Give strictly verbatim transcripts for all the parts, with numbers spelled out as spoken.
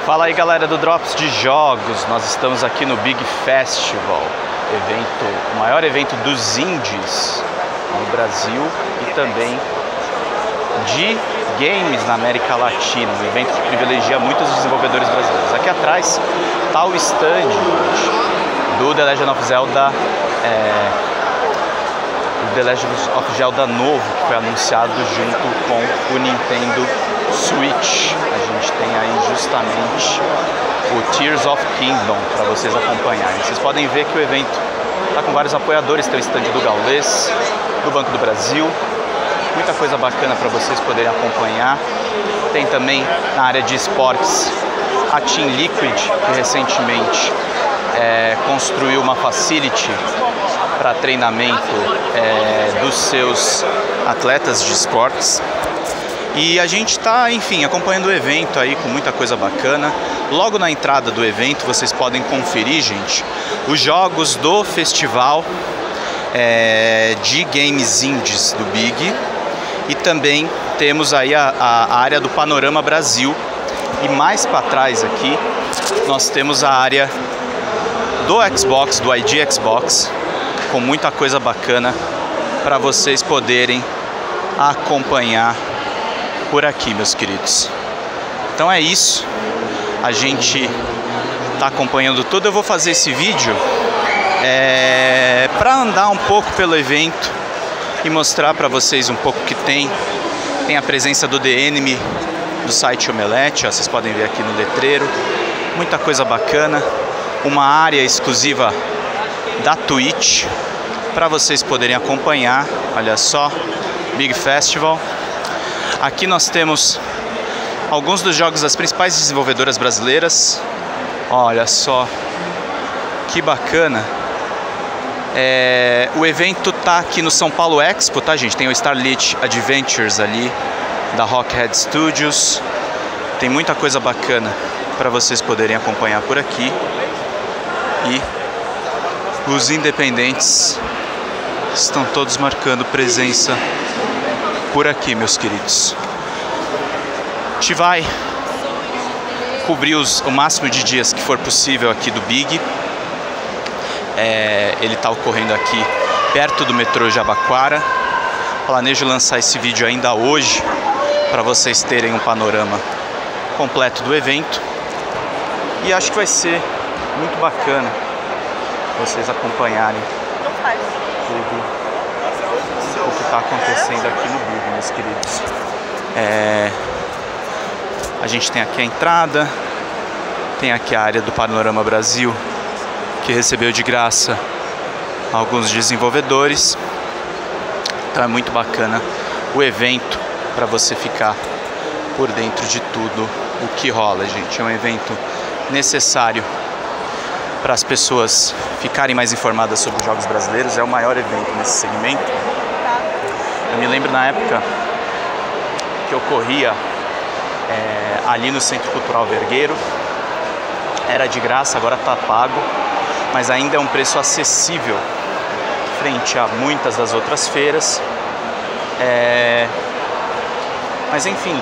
Fala aí, galera do Drops de Jogos. Nós estamos aqui no Big Festival, evento, o maior evento dos indies no Brasil e também de games na América Latina, um evento que privilegia muitos desenvolvedores brasileiros. Aqui atrás está o stand do The Legend of Zelda, é, o The Legend of Zelda novo, que foi anunciado junto com o Nintendo Switch. A gente tem aí justamente o Tears of Kingdom para vocês acompanharem. Vocês podem ver que o evento está com vários apoiadores, tem o stand do Gaules, do Banco do Brasil, muita coisa bacana para vocês poderem acompanhar. Tem também na área de esportes a Team Liquid, que recentemente é, construiu uma facility para treinamento é, dos seus atletas de esportes. E a gente está, enfim, acompanhando o evento aí com muita coisa bacana. Logo na entrada do evento vocês podem conferir, gente, os jogos do festival é, de games indies do Big. E também temos aí a, a área do Panorama Brasil. E mais para trás aqui nós temos a área do Xbox, do I D Xbox, com muita coisa bacana para vocês poderem acompanhar por aqui, meus queridos. Então é isso, a gente está acompanhando tudo. Eu vou fazer esse vídeo é, para andar um pouco pelo evento e mostrar para vocês um pouco que tem. Tem a presença do The Enemy, do site Omelete, ó, vocês podem ver aqui no letreiro. Muita coisa bacana, uma área exclusiva da Twitch para vocês poderem acompanhar. Olha só, Big Festival. Aqui nós temos alguns dos jogos das principais desenvolvedoras brasileiras. Olha só, que bacana. É, o evento tá aqui no São Paulo Expo, tá, gente? Tem o Starlit Adventures ali, da Rockhead Studios. Tem muita coisa bacana para vocês poderem acompanhar por aqui. E os independentes estão todos marcando presença por aqui, meus queridos. A gente vai cobrir os, o máximo de dias que for possível aqui do Big. É, ele está ocorrendo aqui perto do metrô Jabaquara. Planejo lançar esse vídeo ainda hoje para vocês terem um panorama completo do evento. E acho que vai ser muito bacana vocês acompanharem tudo o que está acontecendo aqui no Big, meus queridos. É, a gente tem aqui a entrada, tem aqui a área do Panorama Brasil, que recebeu de graça alguns desenvolvedores. Então é muito bacana o evento para você ficar por dentro de tudo o que rola, gente. É um evento necessário para as pessoas ficarem mais informadas sobre os jogos brasileiros. É o maior evento nesse segmento. Eu me lembro na época que ocorria é, ali no Centro Cultural Vergueiro. Era de graça, agora está pago, mas ainda é um preço acessível frente a muitas das outras feiras. É... Mas enfim,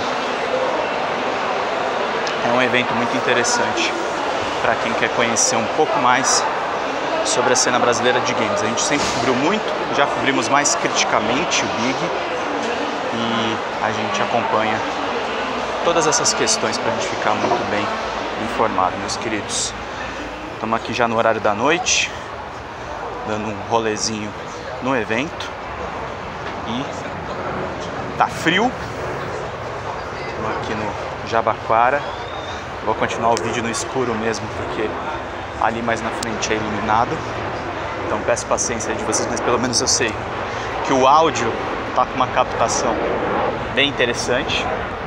é um evento muito interessante para quem quer conhecer um pouco mais sobre a cena brasileira de games. A gente sempre cobriu muito, já cobrimos mais criticamente o Big e a gente acompanha todas essas questões para a gente ficar muito bem informado, meus queridos. Estamos aqui já no horário da noite, dando um rolezinho no evento e tá frio. Estamos aqui no Jabaquara. Vou continuar o vídeo no escuro mesmo, porque ali mais na frente é iluminado. Então peço paciência aí de vocês, mas pelo menos eu sei que o áudio tá com uma captação bem interessante.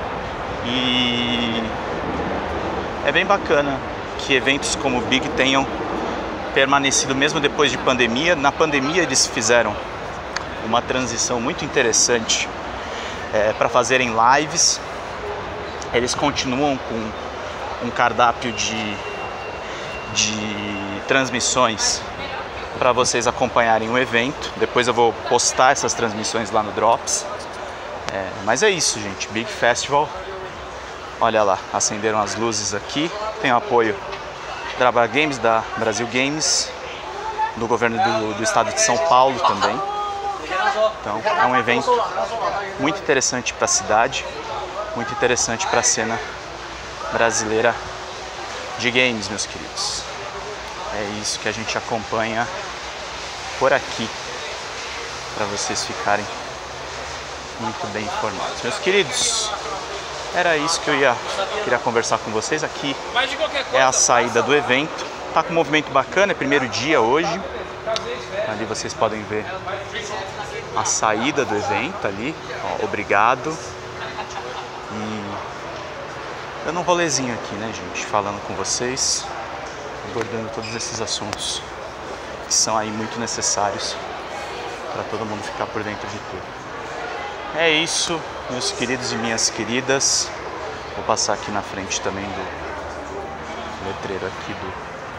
E é bem bacana que eventos como o Big tenham permanecido mesmo depois de pandemia. Na pandemia eles fizeram uma transição muito interessante é, para fazerem lives. Eles continuam com um cardápio de, de transmissões para vocês acompanharem o evento. Depois eu vou postar essas transmissões lá no Drops. É, mas é isso, gente. Big Festival. Olha lá, acenderam as luzes aqui. tem o apoio da Brava Games, da Brasil Games, do governo do, do estado de São Paulo também. Então é um evento muito interessante para a cidade, muito interessante para a cena brasileira de games, meus queridos. É isso que a gente acompanha por aqui, para vocês ficarem muito bem informados. Meus queridos, era isso que eu ia queria conversar com vocês. Aqui é a saída do evento. Tá com um movimento bacana, é primeiro dia hoje. Ali vocês podem ver a saída do evento ali. Ó, obrigado. E dando um rolezinho aqui, né, gente? Falando com vocês, abordando todos esses assuntos que são aí muito necessários para todo mundo ficar por dentro de tudo. É isso, meus queridos e minhas queridas. Vou passar aqui na frente também do letreiro aqui do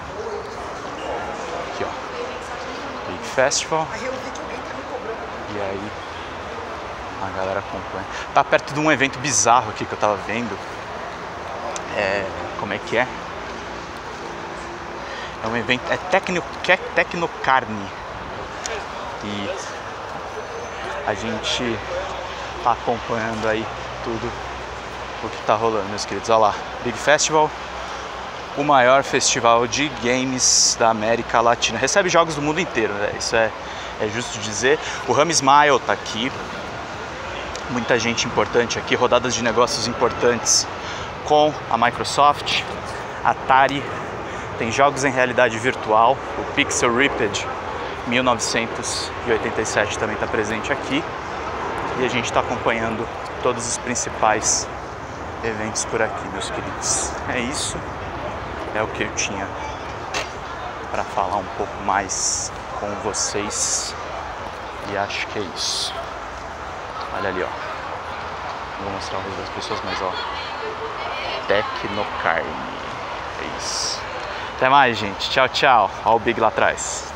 aqui, ó, Big Festival. E aí a galera acompanha. Tá perto de um evento bizarro aqui que eu tava vendo. É, como é que é? É um evento, é Tecno, Tecnocarne. E a gente tá acompanhando aí tudo o que tá rolando, meus queridos. Olha lá, Big Festival, o maior festival de games da América Latina. Recebe jogos do mundo inteiro, né? Isso é, é justo dizer. O Rami Ismail tá aqui, muita gente importante aqui, rodadas de negócios importantes com a Microsoft, Atari, tem jogos em realidade virtual, o Pixel Ripped mil novecentos e oitenta e sete também está presente aqui, e a gente está acompanhando todos os principais eventos por aqui, meus queridos. É isso, é o que eu tinha para falar um pouco mais com vocês, e acho que é isso. Olha ali, ó, não vou mostrar o rosto das pessoas, mas ó, Tecnocarne, é isso. Até mais, gente. Tchau, tchau. Olha o Big lá atrás.